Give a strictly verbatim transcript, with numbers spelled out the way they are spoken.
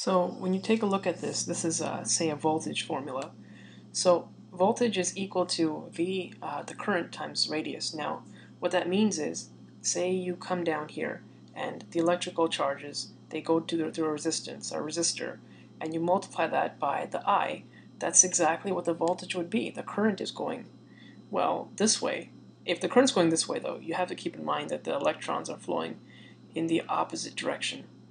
So when you take a look at this, this is, uh, say, a voltage formula. So voltage is equal to V, uh, the current times radius. Now, what that means is, say you come down here, and the electrical charges, they go to the, through a resistance, a resistor, and you multiply that by the I. That's exactly what the voltage would be. The current is going, well, this way. If the current's going this way, though, you have to keep in mind that the electrons are flowing in the opposite direction.